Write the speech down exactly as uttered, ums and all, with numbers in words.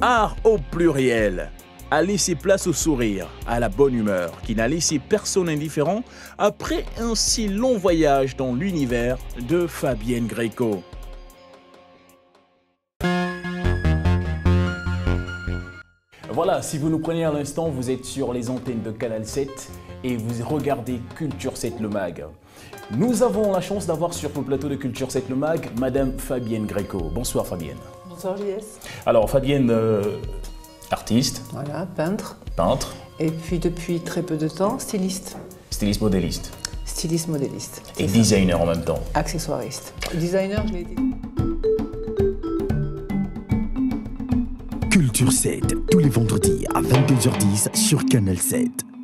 Art au pluriel a laissé place au sourire, à la bonne humeur, qui n'a laissé personne indifférent après un si long voyage dans l'univers de Fabienne Greco. Voilà, si vous nous prenez à l'instant, vous êtes sur les antennes de Canal sept et vous regardez Culture sept le Mag. Nous avons la chance d'avoir sur le plateau de Culture sept le Mag, Madame Fabienne Greco. Bonsoir Fabienne. Bonsoir J S. Alors Fabienne, euh, artiste. Voilà, peintre. Peintre. Et puis depuis très peu de temps, styliste. Styliste modéliste. Styliste modéliste. Et designer en même temps. Accessoiriste. Designer, je l'ai été. Culture sept, tous les vendredis à vingt-deux heures dix sur Canal sept.